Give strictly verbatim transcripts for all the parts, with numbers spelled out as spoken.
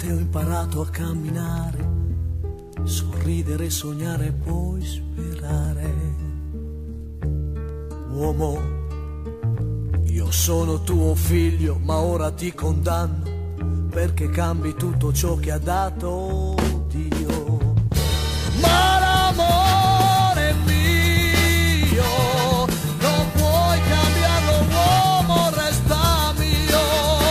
notte ho imparato a camminare, sorridere, sognare e poi sperare. Uomo, io sono tuo figlio, ma ora ti condanno perché cambi tutto ciò che ha dato Dio. Ma l'amore mio non puoi cambiarlo, uomo, resta mio.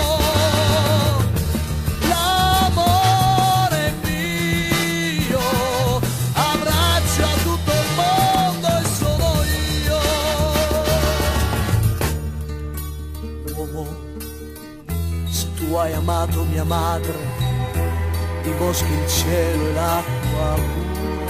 L'amore mio abbraccia tutto il mondo e sono io. Uomo, se tu hai amato mia madre, i boschi, il cielo e l'acqua pura,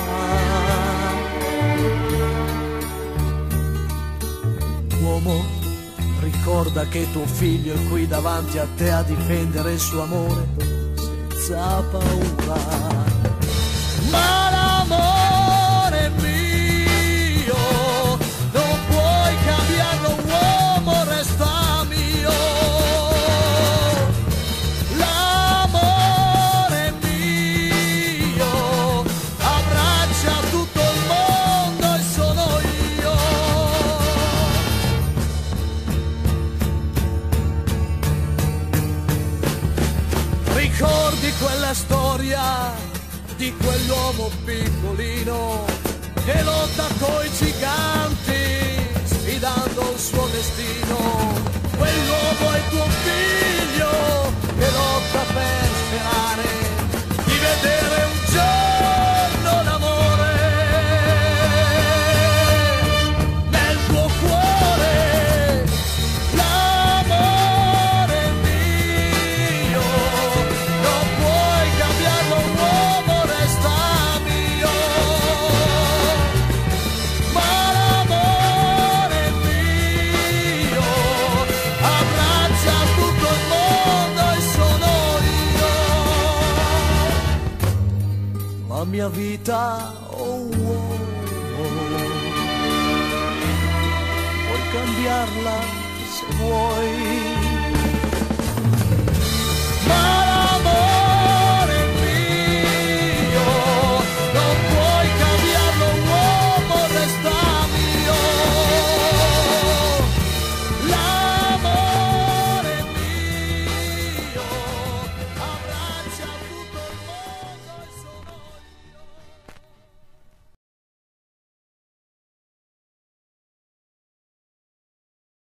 uomo, ricorda che tuo figlio è qui davanti a te a difendere il suo amore senza paura. Ma l'amore mio non puoi cambiarlo, uomo, resta mio. L'amore mio abbraccia tutto il mondo e sono io. Ricordi quella storia di quell'uomo piccolino che lotta coi giganti sfidando il suo destino? Quell'uomo è tuo figlio che lotta per sperare di vedere un giorno l'amore nel tuo cuore. L'amore mio non puoi cambiarlo, uomo, resta mio. Ma l'amore mio abbraccia tutto il mondo e sono io. La mia vita, oh uomo, puoi cambiarla se vuoi.